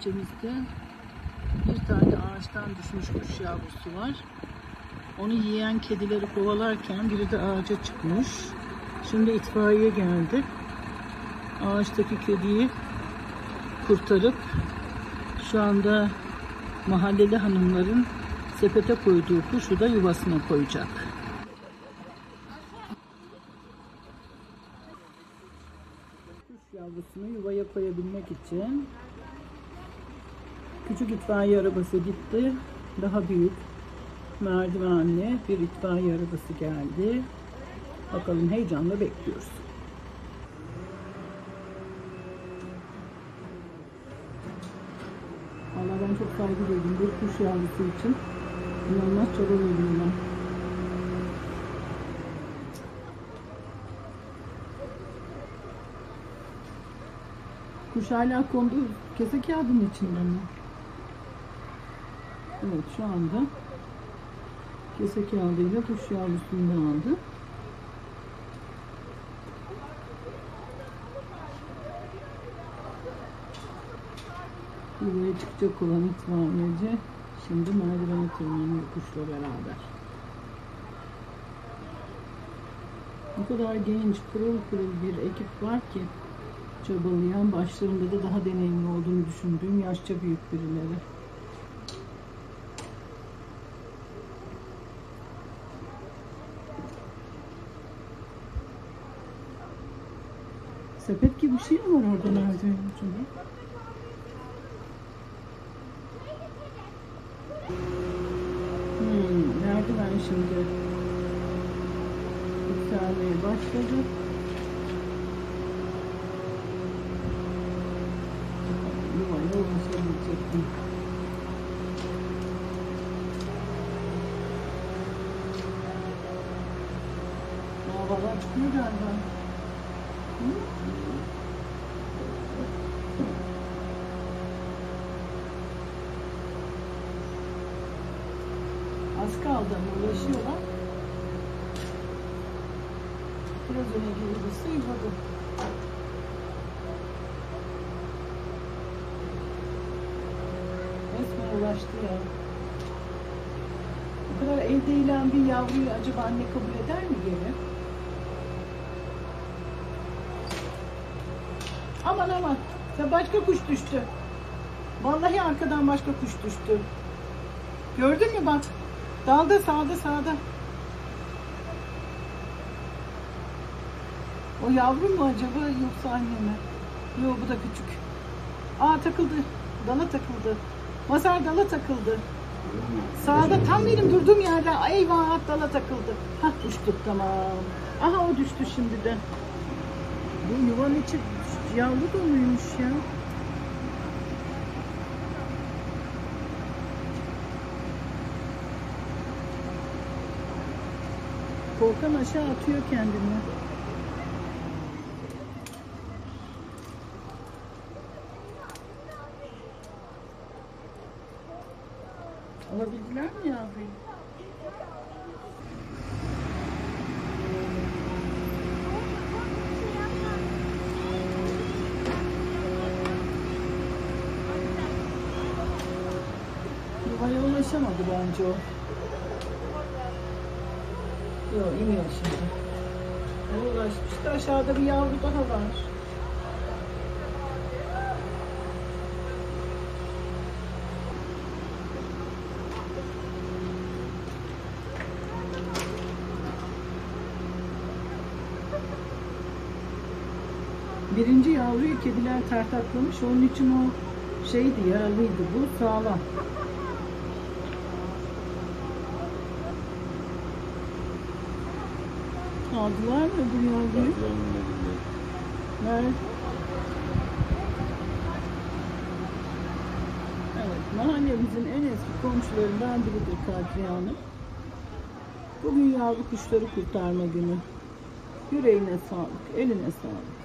bahçemizde bir tane ağaçtan düşmüş kuş yavrusu var. Onu yiyen kedileri kovalarken biri de ağaca çıkmış. Şimdi itfaiye geldi. Ağaçtaki kediyi kurtarıp şu anda mahalleli hanımların sepete koyduğu kuşu da yuvasına koyacak. Kuş yavrusunu yuvaya koyabilmek için küçük itfaiye arabası gitti. Daha büyük merdivenli bir itfaiye arabası geldi. Bakalım, heyecanla bekliyoruz. Vallahi ben çok saygı duydum bir kuş yavrusu için. İnanılmaz çabalıyordum ben. Kuş hala kondu kese kağıdının içinde mi? Evet, şu anda kese kağıdıyla kuş yavrusunu da aldı. Yuvaya çıkacak olan itfaiyeci şimdi merdivene tırmanıyor kuşla beraber. Bu kadar genç, pırıl pırıl bir ekip var ki çabalayan, başlarında da daha deneyimli olduğunu düşündüğüm yaşça büyük birileri. Sepet gibi bir şey mi var orada merdivenin ucunda? Merdiven şimdi yükselmeye başladı. Yuvaya ulaşabilecektim. Valla çıkıyor galiba. Az kaldı ama ulaşıyorlar. Biraz öne girdi, sıyrıldı. Resmen ulaştı ya. Bu kadar elde eğilen bir yavruyu acaba anne kabul eder mi geri? Aman aman, ya başka kuş düştü. Vallahi arkadan başka kuş düştü. Gördün mü bak? Dalda, sağda. O yavru mu acaba yoksa anne mi? Yok, bu da küçük. Aa, takıldı. Dala takıldı. Masar dala takıldı. Sağda tam benim durduğum yerde. Eyvah, dala takıldı. Hah, uçtuk, tamam. Aha, o düştü şimdi de. Bu yuvanın içi yavru doluymuş ya. Korkan aşağı atıyor kendini. Alabildiler mi yavruyu? Yuvaya ulaşamadı bence o. Yok, iniyor şimdi. Ulaşmıştı. Aşağıda bir yavru daha var. Birinci yavruyu kediler tartaklamış. Onun için o şeydi, yaralıydı. Bu sağlam. Aldılar mı bu yavruyu? Nerede? Evet, mahallemizin en eski komşularından biridir Kadriye Hanım. Bugün yavru kuşları kurtarma günü. Yüreğine sağlık, eline sağlık.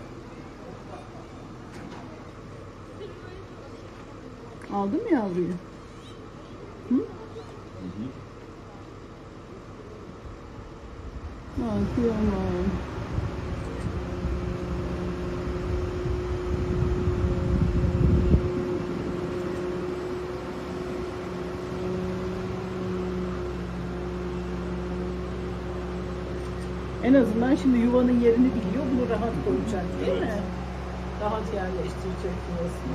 Aldın mı yavruyu? Hı? Kıyamam. En azından şimdi yuvanın yerini biliyor. Bunu rahat koyacak değil mi? Rahat yerleştirecek yuvasını.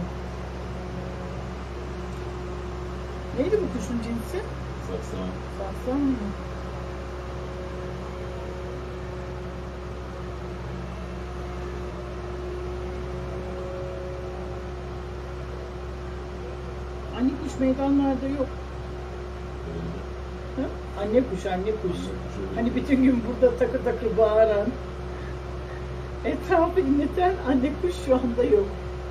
Neydi bu kuşun cinsi? Saksan. Saksan mı? Anne kuş meydanlarda yok. Ha? Anne kuş, anne kuş. Hani bütün gün burada takır takır bağıran, etrafı inleten anne kuş şu anda yok.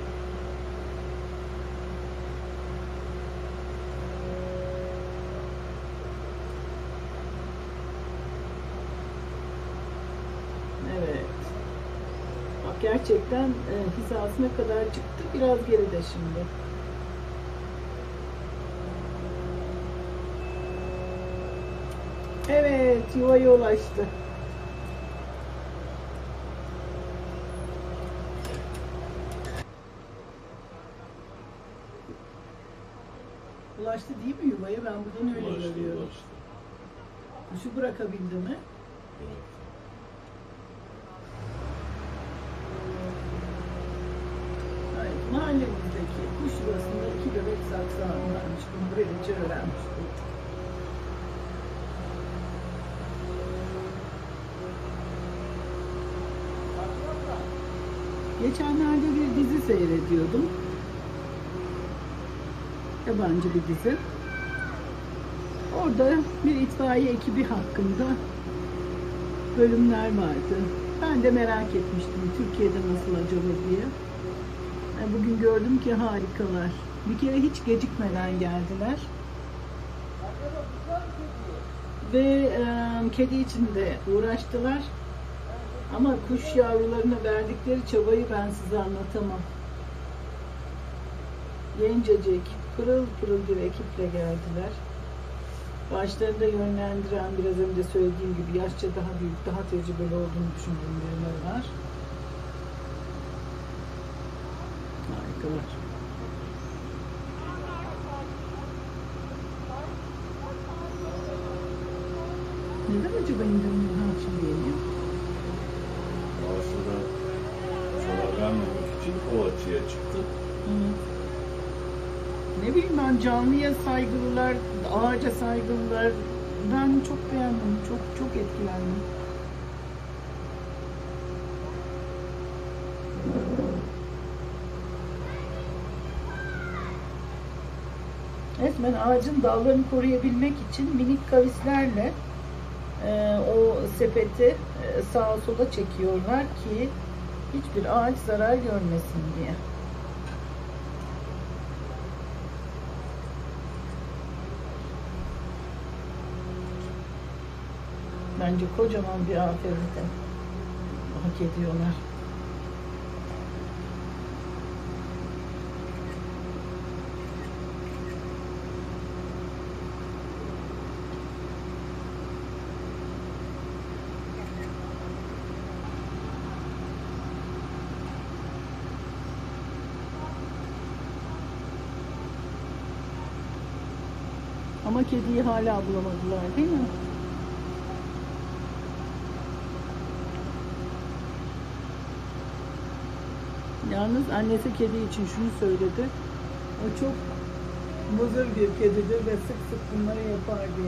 Evet. Bak gerçekten hizasına kadar çıktı. Biraz geride şimdi. Evet, yuvaya ulaştı. Ulaştı değil mi yuvaya? Ben buradan öyle görüyorum. Kuşu bırakabildi mi? Evet. Evet, mahallemizdeki kuş yuvasında 2 bebek saksan varmış. Bunu böylece öğrenmiş olduk. Geçenlerde bir dizi seyrediyordum. Yabancı bir dizi. Orada bir itfaiye ekibi hakkında bölümler vardı. Ben de merak etmiştim Türkiye'de nasıl acaba diye. Bugün gördüm ki harikalar. Bir kere hiç gecikmeden geldiler. Ve kedi için de uğraştılar. Ama kuş yavrularına verdikleri çabayı ben size anlatamam. Gencecik, pırıl pırıl bir ekiple geldiler. Başlarında yönlendiren, biraz önce söylediğim gibi yaşça daha büyük, daha tecrübeli olduğunu düşündüğüm birileri var. Harikalar. Neden acaba indirmiyor? Ha, şimdi yeniyor. Ağaçlara zarar vermemek için o açıya çıktı. Ne bileyim ben, canlıya saygılılar, ağaca saygılılar. Ben çok beğendim, çok etkilendim. Resmen ağacın dallarını koruyabilmek için minik kavislerle o sepeti sağa sola çekiyorlar ki hiçbir ağaç zarar görmesin diye. Bence kocaman bir aferin de hak ediyorlar. Ama kediyi hala bulamadılar değil mi? Yalnız annesi kedi için şunu söyledi. O çok muzır bir kedidir ve sık sık bunları yapar diye.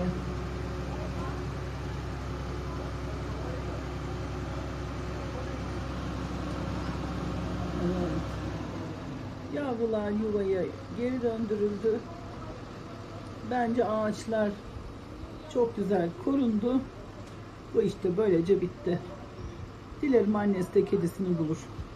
Evet. Yavrular yuvaya geri döndürüldü. Bence ağaçlar çok güzel korundu. Bu işte böylece bitti. Dilerim annesi de kedisini bulur.